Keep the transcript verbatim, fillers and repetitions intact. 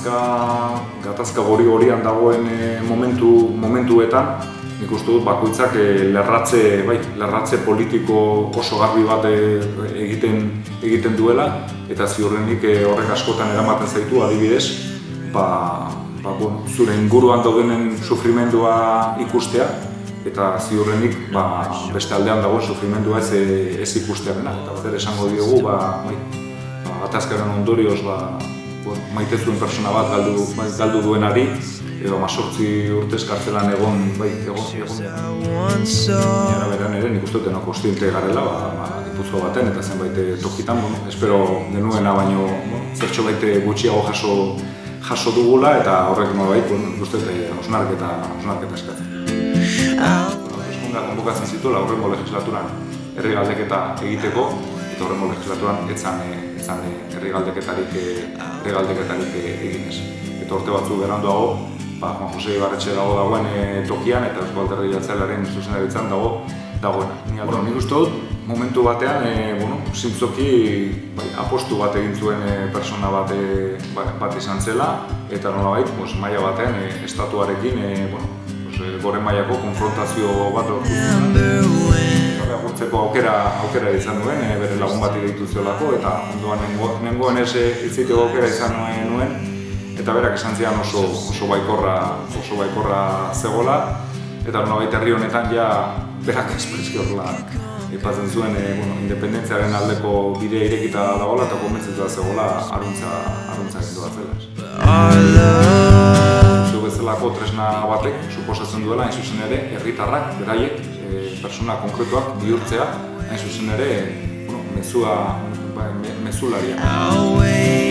gatazka, gatazka gori gorian dagoen momentu, momentuetan, nik uste dut bakoitzak lerratze, bai, lerratze politiko oso garbi bat egiten, egiten duela, eta ziurrenik horrek askotan eramaten zaitu, adibidez, ba, ba, bueno, zure inguruan daudenen sufrimendua ikustea, eta ziurrenik ba, beste aldean dagoen sufrimendua ez, ez ikustearena. Eta bat ere esango diogu, ba, bai, ba, gatazkaren ondorioz ba, bueno, maite zuen persona bat galdu, galdu duenari, edo mazortzi urtez kartzelan egon, bai, egon, egon. Gara beran ere, nik uste dut denok kostiente garela, ba, ba, Gipuzkoa baten eta zenbait tokitan, bueno, espero genuena baino bueno, zertxo baite gutxiago jaso, jaso dugula, eta horrek nolabait, bueno, nik uste dut hausnarketa, hausnarketa eskatzen. Eskunga konbokatzen zituela horrengo legislaturan herri galdeketa egiteko, eta horrengo legislaturan etzan, etzan herri galdeketarik, herri galdeketarik eginez. Eta urte batzu beranduago, ba, Juan Jose Ibarretxe dago dagoen e, tokian eta Eusko Alderdi Jeltzalearen zuzendaritzan dago dagoena. Bueno, nik uste dut, momentu batean, e, bueno, zintzoki bai, apostu bat egin zuen e, persona bat, e, bat izan zela, eta nolabait, pues, maila batean e, estatuarekin, e, bueno, pues, e, gore mailako konfrontazio bat lortu zuen. Agurtzeko aukera, aukera izan duen, e, bere lagun bat egitu ziolako, eta ondoan nengoen ez itziteko aukera izan nuen, eta berak esan zian oso, oso baikorra, oso baikorra zegoela, eta nolabait herri honetan ja berak espreski horrela aipatzen zuen e, bueno, independentziaren aldeko bidea irekita dagoela eta konbentzitua zegoela aruntza, aruntza gindu bat zela. Zu bezalako tresna batek suposatzen duela, hain zuzen ere, herritarrak, beraiek, e, persona konkretuak bihurtzea, hain zuzen ere, bueno, mezua, ba, me, mezularia.